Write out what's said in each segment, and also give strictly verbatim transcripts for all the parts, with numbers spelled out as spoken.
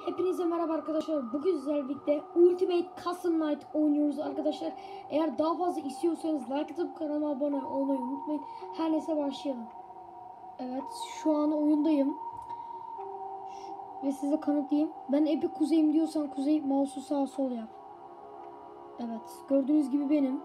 Hepinize merhaba arkadaşlar. Bugün sizlerle birlikte Ultimate Custom Night oynuyoruz arkadaşlar. Eğer daha fazla istiyorsanız like atıp kanalıma abone olmayı unutmayın. Her neyse başlayalım. Evet, şu an oyundayım. Ve size kanıtlayayım. Ben Epic Kuzey'im diyorsan kuzey, mouse'u sağ sol yap. Evet, gördüğünüz gibi benim.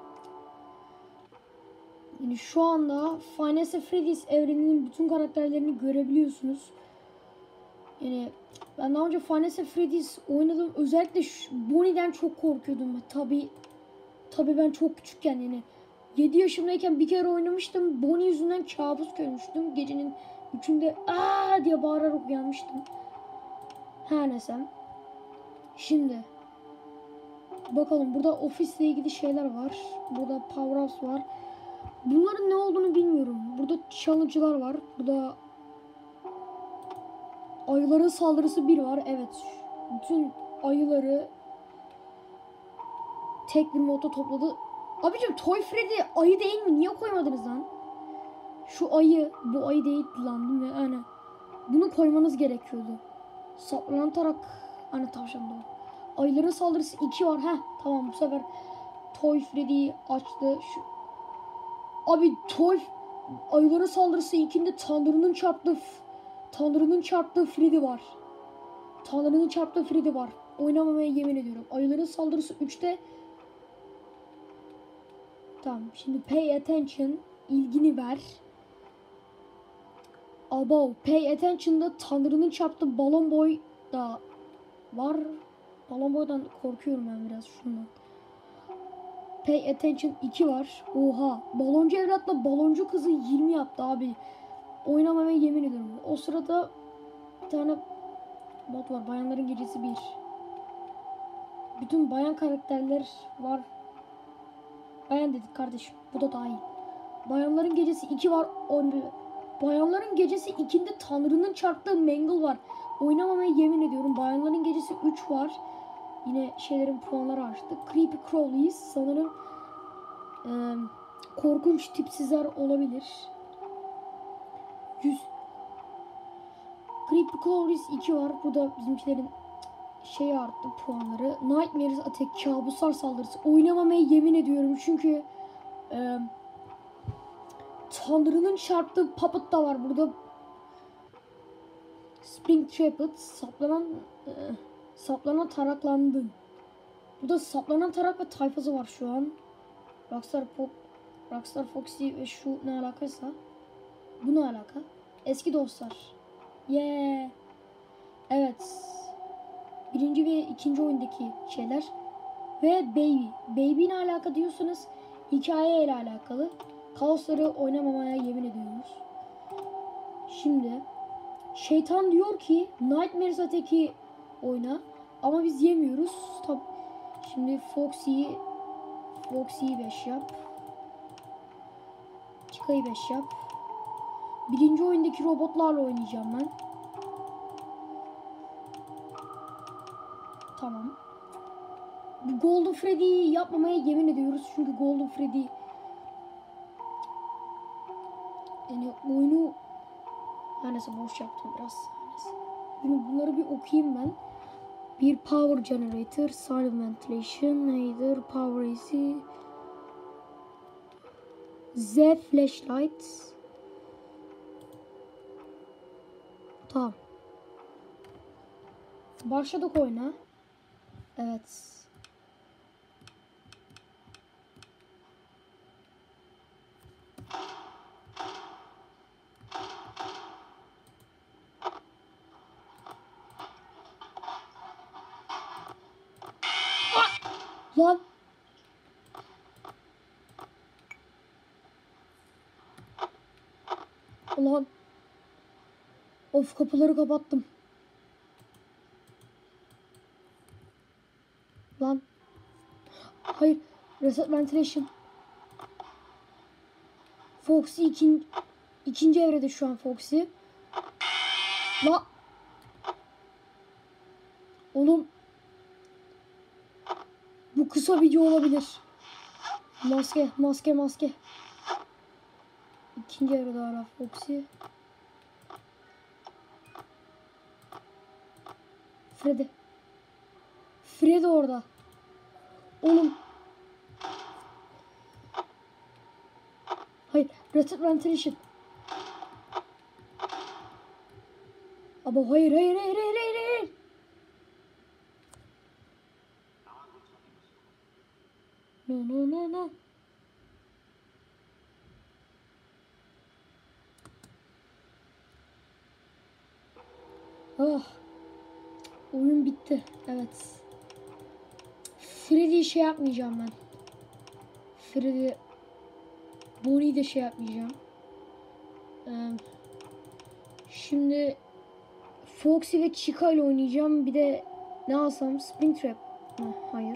Yani şu anda Five Nights at Freddy's evreninin bütün karakterlerini görebiliyorsunuz. Yani ben daha önce Five Nights at Freddy's oynadım. Özellikle Bonnie'den çok korkuyordum. Tabi tabi ben çok küçükken yani yedi yaşımdayken bir kere oynamıştım. Bonnie yüzünden kabus görmüştüm. Gecenin üçünde aa diye bağırarak uyanmıştım. Her neyse. Şimdi bakalım, burada ofisle ilgili şeyler var. Burada power ups var. Bunların ne olduğunu bilmiyorum. Burada challenge'lar var. Burada ayıların saldırısı bir var. Evet. Bütün ayıları tek bir modda topladı. Abicim Toy Freddy ayı değil mi? Niye koymadınız lan? Şu ayı. Bu ayı değil lan değil mi? Yani bunu koymanız gerekiyordu. Saplanan tarak. Hani tavşan da var. Ayıların saldırısı iki var. Heh tamam, bu sefer Toy Freddy'yi açtı. Şu... Abi Toy ayıların saldırısı ikinde Tanrı'nın çarptığı Tanrı'nın çarptığı Freddy var. Tanrı'nın çarptığı Freddy var. Oynamamaya yemin ediyorum. Ayıların saldırısı üçte. Tamam. Şimdi pay attention. İlgini ver. Above. Pay attention'da Tanrı'nın çarptığı Balon Boy da var. Balon Boy'dan korkuyorum ben biraz şundan. Pay attention iki var. Oha. Baloncu evlatla baloncu kızı yirmi yaptı abi. Oynamamaya yemin ediyorum. O sırada bir tane mod var. Bayanların Gecesi bir. Bütün bayan karakterler var. Bayan dedik kardeşim. Bu da dahil. Bayanların Gecesi iki var. Bayanların Gecesi ikinde Tanrı'nın çarptığı Mangle var. Oynamamaya yemin ediyorum. Bayanların Gecesi üç var. Yine şeylerin puanları arttı. Creepy Crawlies sanırım e, korkunç tipsizler olabilir. yüz Creepy Crawlies iki var. Bu da bizimkilerin şey arttı puanları. Nightmares Attack, kabuslar saldırısı. Oynamamaya yemin ediyorum çünkü e, Tanrı'nın çarptığı puppet da var burada. Spring Trapper, saplanan e, saplanan taraklandı. Burada saplanan tarak ve tayfası var şu an. Rockstar Pop, Rockstar Foxy ve şu ne alakaysa. Bu ne alaka? Eski dostlar. Yeah. Evet. Birinci ve ikinci oyundaki şeyler. Ve Baby. Baby ne alaka diyorsanız hikaye ile alakalı. Kaosları oynamamaya yemin ediyoruz. Şimdi şeytan diyor ki Nightmares Attack'i oyna. Ama biz yemiyoruz. Tab Şimdi Foxy'yi Foxy'yi beş yap. Chicka'yı beş yap. Birinci oyundaki robotlarla oynayacağım ben. Tamam. Golden Freddy'yi yapmamaya yemin ediyoruz. Çünkü Golden Freddy yani oyunu her neyse boş yaptım biraz. Şimdi bunları bir okuyayım ben. Bir power generator, silent ventilation, neither power A C, Z flashlight. Tamam. Başladık oyuna. Evet. Lan. Ulan. Of, kapıları kapattım. Lan. Hayır. Reset ventilation. Foxy ikin, ikinci evrede şu an Foxy. La. Oğlum. Bu kısa video olabilir. Maske, maske, maske. İkinci evrede hala Foxy. Freddy. Freddy orada. Oğlum. Hayır. Rapid Ventilation. Ama hayır hayır hayır hayır hayır hayır. No no no no. Ah. Oyun bitti. Evet. Freddy'yi şey yapmayacağım ben. Freddy Bonnie'yi de şey yapmayacağım. Ee, şimdi Foxy ve Chica ile oynayacağım. Bir de ne alsam? Springtrap mı? Hayır.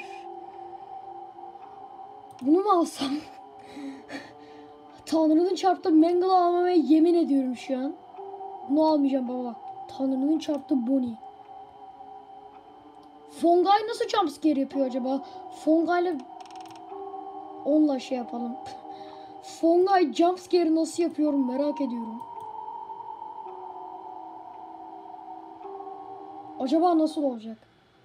Bunu mu alsam? Tanrı'nın çarptığı Mangle'ı almamaya yemin ediyorum şu an. Bunu almayacağım baba. Tanrı'nın çarptığı Bonnie. Fongay nasıl jumpscare yapıyor acaba? Fongay'la onunla şey yapalım. Fongay jumpscare nasıl yapıyorum merak ediyorum. Acaba nasıl olacak?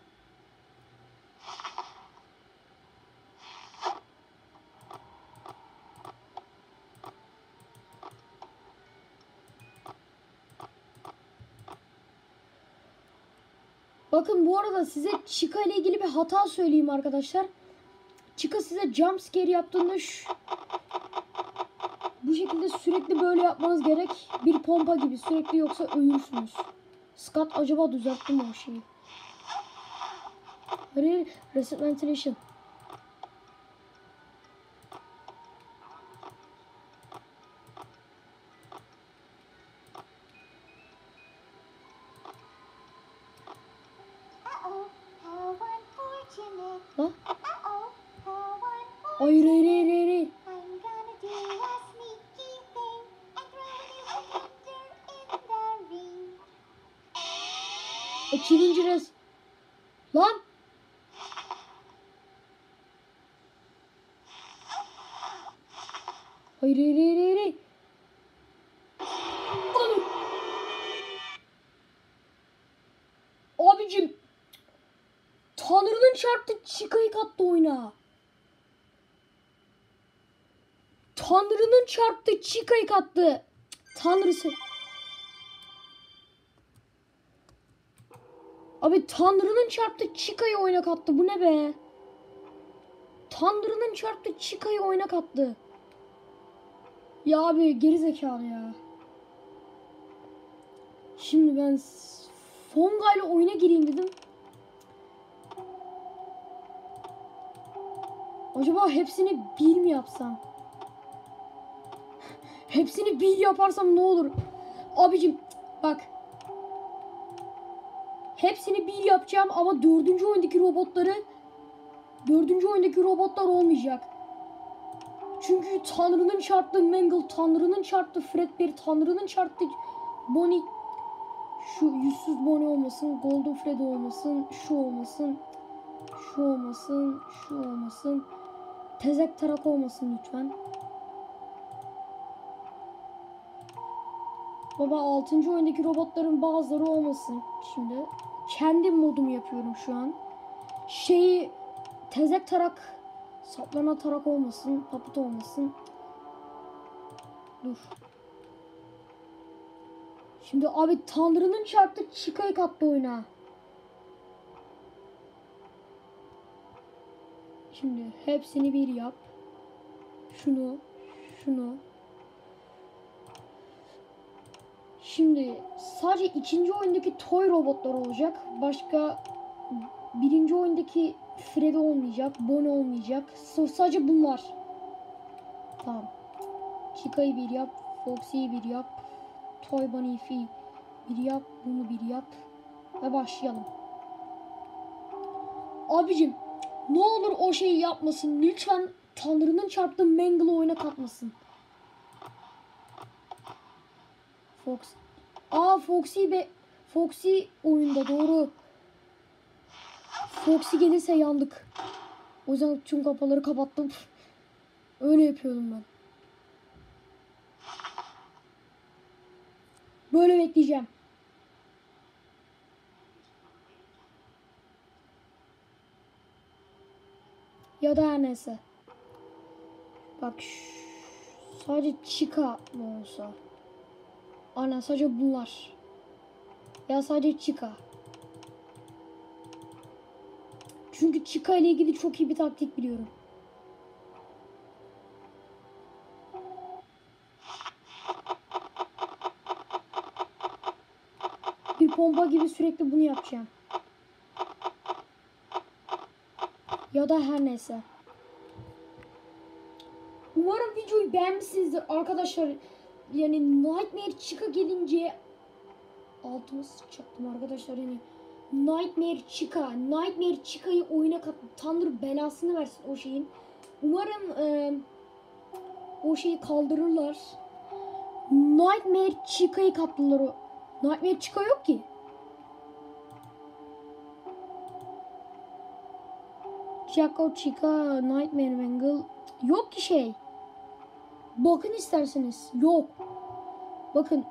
Bakın bu arada size Chica ile ilgili bir hata söyleyeyim arkadaşlar. Chica size jumpscare yaptığında şu, bu şekilde sürekli böyle yapmanız gerek. Bir pompa gibi sürekli, yoksa ölürsünüz. Scott acaba düzeltti mi o şeyi? Hayır, Reset Ventilation. Ha? Hayır hayır hayır hayır, hayır. İkinci res. Lan. Hayır hayır hayır hayır, hayır. Abicim. Tanrı'nın çarptı Chica'yı kattı oyuna. Tanrı'nın çarptı Chica'yı kattı. Tanrısı. Abi Tanrı'nın çarptı Chica'yı oyuna kattı. Bu ne be? Tanrı'nın çarptı Chica'yı oyuna kattı. Ya abi geri zekalı ya. Şimdi ben Fonga ile oyuna gireyim dedim. Acaba hepsini bir mi yapsam? Hepsini bir yaparsam ne olur? Abicim bak. Hepsini bir yapacağım ama dördüncü oyundaki robotları dördüncü oyundaki robotlar olmayacak. Çünkü Tanrı'nın çarptığı Mangle, Tanrı'nın çarptığı Fredbear, Tanrı'nın çarptığı Bonnie, şu yüzsüz Bonnie olmasın, Golden Freddy olmasın, şu olmasın, şu olmasın, şu olmasın, Tezek Tarak olmasın lütfen. Baba altıncı oyundaki robotların bazıları olmasın şimdi. Kendi modumu yapıyorum şu an. Şeyi Tezek Tarak, saplana tarak olmasın, papıt olmasın. Dur. Şimdi abi Tanrı'nın çarptı Chica'yı kattı oyuna. Şimdi hepsini bir yap. Şunu, şunu. Şimdi sadece ikinci oyundaki toy robotlar olacak. Başka birinci oyundaki Freddy olmayacak, Bonnie olmayacak. Sadece bunlar. Tamam. Chica'yı bir yap, Foxy'yi bir yap, Toy Bonnie'yi bir yap, bunu bir yap ve başlayalım. Abicim ne olur o şeyi yapmasın. Lütfen Tanrı'nın çarptığı Mangle'ı oyuna katmasın. Fox. Aa Foxy be. Foxy oyunda doğru. Foxy gelirse yandık. O yüzden tüm kapıları kapattım. Öyle yapıyordum ben. Böyle bekleyeceğim. Ya da her neyse. Bak sadece Chica mı olsa? Aynen sadece bunlar. Ya sadece Chica. Çünkü Chica ile ilgili çok iyi bir taktik biliyorum. Bir pompa gibi sürekli bunu yapacağım. Ya da her neyse. Umarım videoyu beğenmişsinizdir arkadaşlar. Yani Nightmare Chica gelince altıma sıçacaktım arkadaşlar yani. Nightmare Chica. Nightmare Chica'yı oyuna kat. Tanrı belasını versin o şeyin. Umarım e, o şeyi kaldırırlar. Nightmare Chica'yı kattılar o. Nightmare Chica yok ki. Jaco Chica, Nightmare Mangle. Yok ki şey. Bakın isterseniz. Yok. Bakın.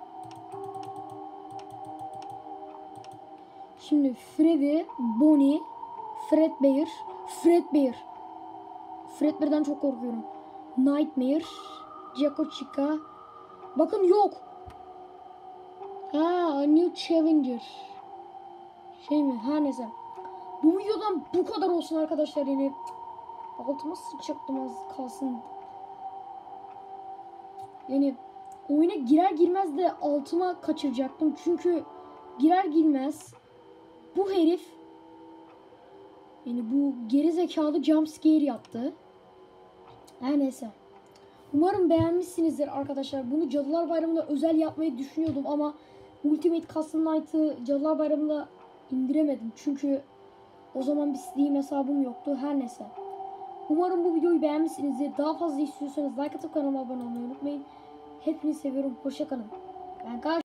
Şimdi Freddy, Bonnie, Fredbear, Fredbear. Fredbear'den çok korkuyorum. Nightmare, Jaco Chica. Bakın yok. Ha, A New Challenger. Şey mi? Ha neyse. Bu videodan bu kadar olsun arkadaşlar yani. Altıma sıçacaktım az kalsın. Yani oyuna girer girmez de altıma kaçıracaktım. Çünkü girer girmez bu herif yani bu geri zekalı jumpscare yaptı. Her neyse. Umarım beğenmişsinizdir arkadaşlar. Bunu Cadılar Bayramı'nda özel yapmayı düşünüyordum ama Ultimate Custom Night'ı Cadılar Bayramı'nda indiremedim. Çünkü o zaman bir Steam hesabım yoktu. Her neyse. Umarım bu videoyu beğenmişsinizdir. Daha fazla istiyorsanız like atıp kanalıma abone olmayı unutmayın. Hepinizi seviyorum. Hoşça kalın. Ben